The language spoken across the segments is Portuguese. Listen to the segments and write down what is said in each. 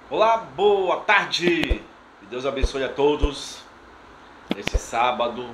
Olá, boa tarde! Que Deus abençoe a todos nesse sábado.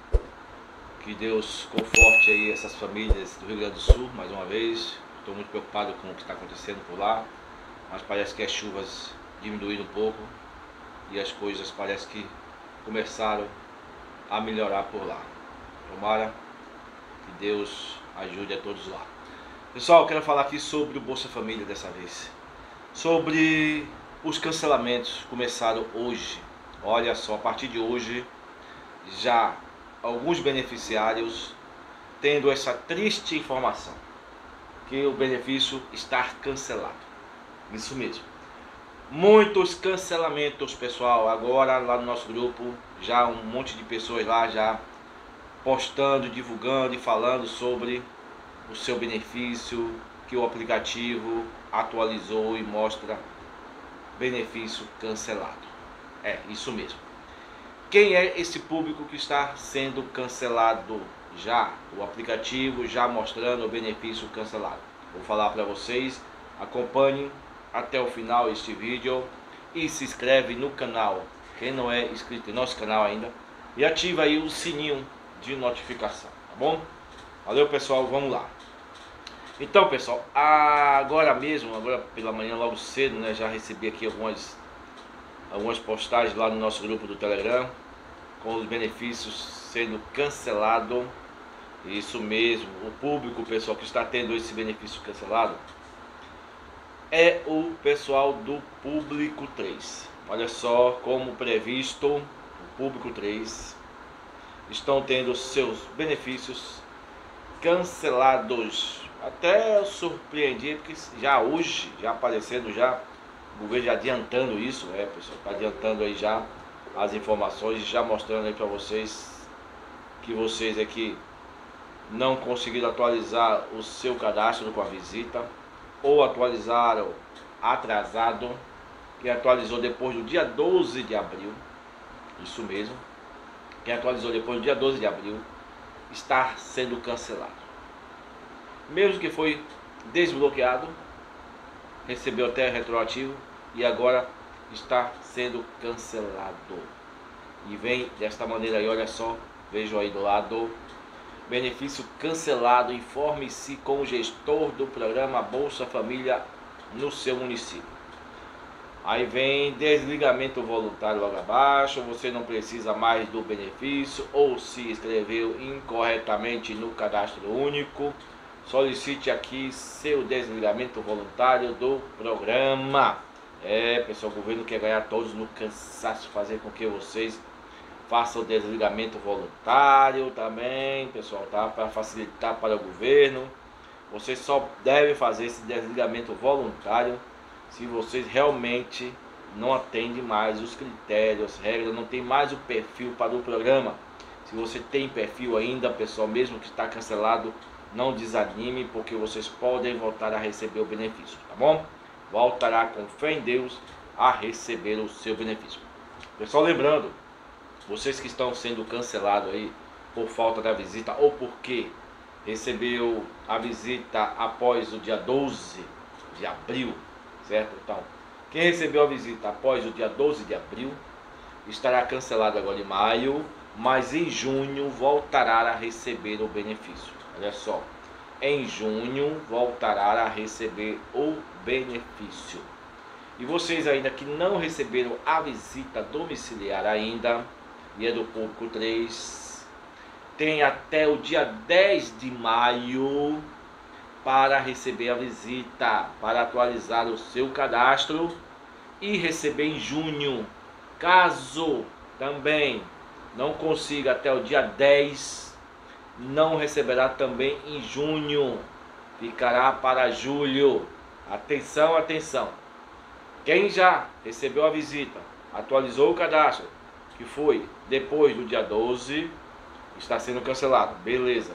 Que Deus conforte aí essas famílias do Rio Grande do Sul mais uma vez. Estou muito preocupado com o que está acontecendo por lá, mas parece que as chuvas diminuíram um pouco e as coisas parece que começaram a melhorar por lá. Tomara que Deus ajude a todos lá. Pessoal, eu quero falar aqui sobre o Bolsa Família dessa vez. Sobre os cancelamentos começaram hoje. Olha só, a partir de hoje, já alguns beneficiários tendo essa triste informação, que o benefício está cancelado. Isso mesmo. Muitos cancelamentos, pessoal. Agora lá no nosso grupo, já um monte de pessoas lá já postando, divulgando e falando sobre o seu benefício, que o aplicativo atualizou e mostra benefício cancelado. É, isso mesmo. Quem é esse público que está sendo cancelado já? O aplicativo já mostrando o benefício cancelado. Vou falar para vocês, acompanhem até o final este vídeo e se inscreve no canal, quem não é inscrito em nosso canal ainda, e ativa aí o sininho de notificação, tá bom? Valeu, pessoal, vamos lá. Então, pessoal, agora pela manhã, logo cedo, né, já recebi aqui algumas postagens lá no nosso grupo do Telegram, com os benefícios sendo cancelado. Isso mesmo, o público, o pessoal que está tendo esse benefício cancelado, é o pessoal do Público 3. Olha só, como previsto, o Público 3 estão tendo seus benefícios cancelados. Até eu surpreendi, porque já hoje, já aparecendo já, o governo já adiantando isso, pessoal, está adiantando aí já as informações, já mostrando aí para vocês que vocês aqui não conseguiram atualizar o seu cadastro com a visita, ou atualizaram atrasado, quem atualizou depois do dia 12 de abril, isso mesmo, quem atualizou depois do dia 12 de abril, está sendo cancelado. Mesmo que foi desbloqueado, recebeu até retroativo e agora está sendo cancelado. E vem desta maneira aí, olha só, vejo aí do lado, benefício cancelado, informe-se com o gestor do programa Bolsa Família no seu município. Aí vem desligamento voluntário logo abaixo, você não precisa mais do benefício ou se inscreveu incorretamente no cadastro único. Solicite aqui seu desligamento voluntário do programa. Pessoal, o governo quer ganhar todos no cansaço, fazer com que vocês façam o desligamento voluntário também, pessoal, tá? Para facilitar para o governo. Vocês só devem fazer esse desligamento voluntário se vocês realmente não atendem mais os critérios, regras, não tem mais o perfil para o programa. Se você tem perfil ainda, pessoal, mesmo que está cancelado, não desanime, porque vocês podem voltar a receber o benefício, tá bom? Voltará com fé em Deus a receber o seu benefício. Pessoal, lembrando, vocês que estão sendo cancelados aí por falta da visita ou porque recebeu a visita após o dia 12 de abril, certo? Então, quem recebeu a visita após o dia 12 de abril estará cancelado agora em maio, mas em junho voltará a receber o benefício. Olha só, em junho voltará a receber o benefício. E vocês ainda que não receberam a visita domiciliar ainda, e é do Público 3, tem até o dia 10 de maio para receber a visita, para atualizar o seu cadastro e receber em junho. Caso também não consiga até o dia 10, não receberá também em junho, ficará para julho. Atenção, atenção. Quem já recebeu a visita, atualizou o cadastro, que foi depois do dia 12, está sendo cancelado, beleza.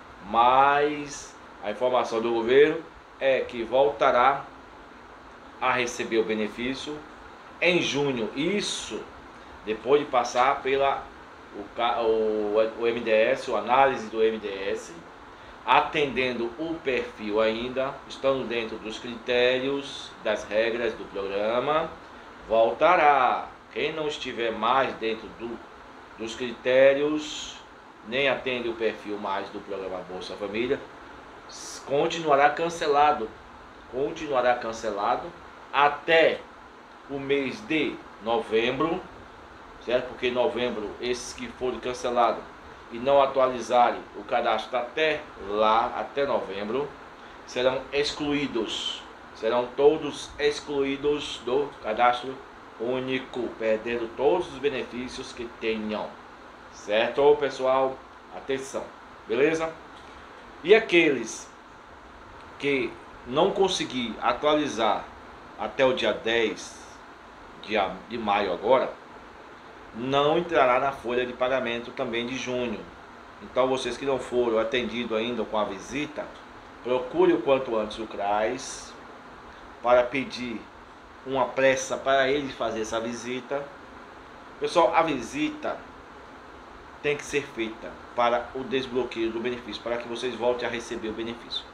Mas a informação do governo é que voltará a receber o benefício em junho. Isso depois de passar pela o MDS, a análise do MDS, atendendo o perfil ainda, estando dentro dos critérios, das regras do programa, voltará. Quem não estiver mais dentro dos critérios, nem atende o perfil mais do programa Bolsa Família, continuará cancelado. Continuará cancelado até o mês de novembro, certo? Porque em novembro, esses que forem cancelados e não atualizarem o cadastro até lá, até novembro, serão excluídos. Serão todos excluídos do cadastro único, perdendo todos os benefícios que tenham. Certo, pessoal? Atenção, beleza? E aqueles que não conseguir atualizar até o dia 10 de maio agora, não entrará na folha de pagamento também de junho. Então vocês que não foram atendidos ainda com a visita, procure o quanto antes o CRAS para pedir uma pressa para ele fazer essa visita. Pessoal, a visita tem que ser feita para o desbloqueio do benefício, para que vocês voltem a receber o benefício.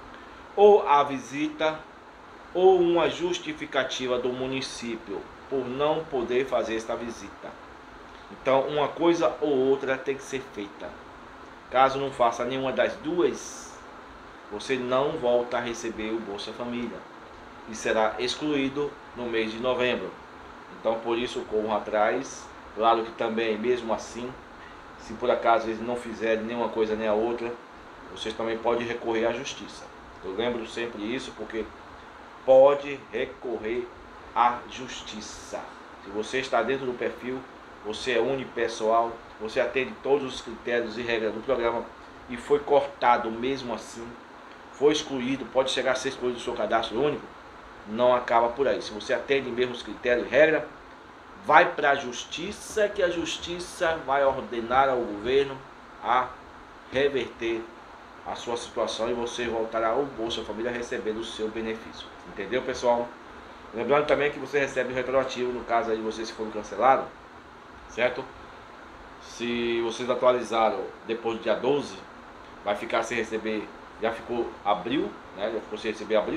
Ou a visita, ou uma justificativa do município por não poder fazer esta visita. Então, uma coisa ou outra tem que ser feita. Caso não faça nenhuma das duas, você não volta a receber o Bolsa Família e será excluído no mês de novembro. Então, por isso, corram atrás. Claro que também, mesmo assim, se por acaso eles não fizerem nenhuma coisa nem a outra, vocês também podem recorrer à justiça. Eu lembro sempre isso porque pode recorrer à justiça. Se você está dentro do perfil, você é unipessoal, você atende todos os critérios e regras do programa e foi cortado mesmo assim, foi excluído, pode chegar a ser excluído do seu cadastro único, não acaba por aí. Se você atende mesmo os critérios e regras, vai para a justiça, que a justiça vai ordenar ao governo a reverter a sua situação e você voltará ao Bolsa Família recebendo o seu benefício. Entendeu, pessoal? Lembrando também que você recebe retroativo no caso aí de vocês que foram cancelados, certo? Se vocês atualizaram depois do dia 12, vai ficar sem receber, já ficou abril, né? Já ficou sem receber abril,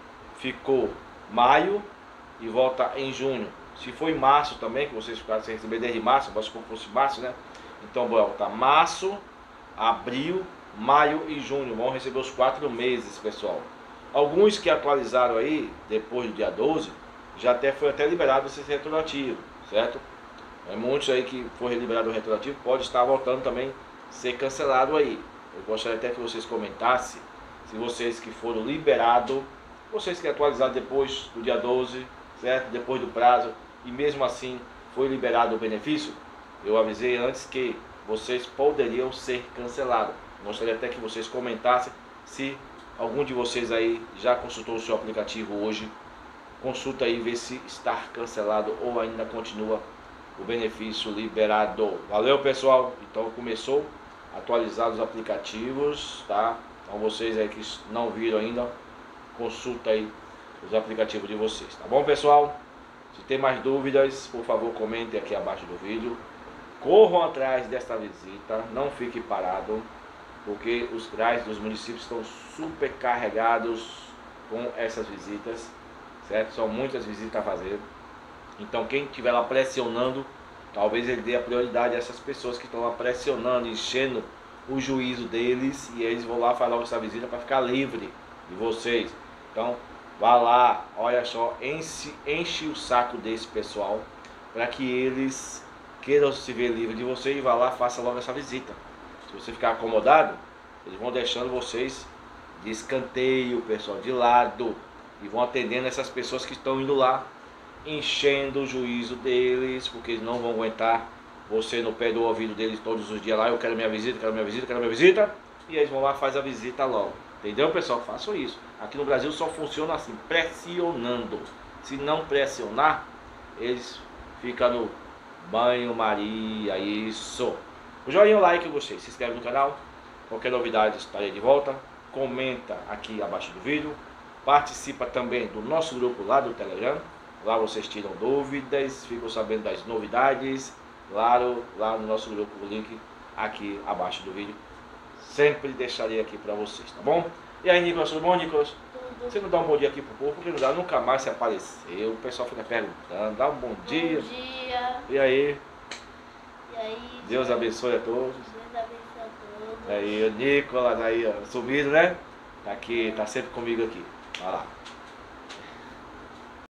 ficou maio e volta em junho. Se for em março também, que vocês ficaram sem receber desde março, vamos supor que fosse março, né? Então volta março, abril, maio e junho, vão receber os 4 meses, pessoal. Alguns que atualizaram aí, depois do dia 12, já foi até liberado esse retroativo, certo? Muitos aí que foi liberado o retroativo, pode estar voltando também ser cancelado aí. Eu gostaria até que vocês comentassem, se vocês que foram liberados, vocês que atualizaram depois do dia 12, certo? Depois do prazo, e mesmo assim foi liberado o benefício, eu avisei antes que vocês poderiam ser cancelados. Gostaria até que vocês comentassem se algum de vocês aí já consultou o seu aplicativo hoje. Consulta aí, vê se está cancelado ou ainda continua o benefício liberado. Valeu, pessoal? Então começou a atualizar os aplicativos, tá? Então vocês aí que não viram ainda, consulta aí os aplicativos de vocês, tá bom, pessoal? Se tem mais dúvidas, por favor, comentem aqui abaixo do vídeo. Corram atrás desta visita, não fique parado, porque os CRAs dos municípios estão super carregados com essas visitas, certo? São muitas visitas a fazer. Então quem estiver lá pressionando, talvez ele dê a prioridade a essas pessoas que estão lá pressionando, enchendo o juízo deles, e eles vão lá fazer logo essa visita para ficar livre de vocês. Então vá lá, olha só, enche o saco desse pessoal para que eles queiram se ver livre de você e vá lá, faça logo essa visita. Se você ficar acomodado, eles vão deixando vocês de escanteio, pessoal, de lado, e vão atendendo essas pessoas que estão indo lá, enchendo o juízo deles, porque eles não vão aguentar você no pé do ouvido deles todos os dias lá, eu quero minha visita, quero minha visita, quero minha visita, e eles vão lá e fazem a visita logo. Entendeu, pessoal? Façam isso. Aqui no Brasil só funciona assim, pressionando. Se não pressionar, eles ficam no banho-maria, isso. O joinha, o like, eu gostei. Se inscreve no canal. Qualquer novidade, estarei de volta. Comenta aqui abaixo do vídeo. Participa também do nosso grupo lá do Telegram. Lá vocês tiram dúvidas, ficam sabendo das novidades. Claro, lá no nosso grupo, o link aqui abaixo do vídeo. Sempre deixarei aqui para vocês, tá bom? E aí, Nicolas, tudo bom, Nicolas? Você não dá um bom dia aqui pro povo, porque não dá, nunca mais se apareceu. O pessoal fica perguntando, dá um bom dia. Bom dia. E aí? E aí? Deus abençoe a todos. Deus abençoe a todos. Aí o Nicolas aí, ó, sumido, né? Tá aqui, tá sempre comigo aqui. Vai lá.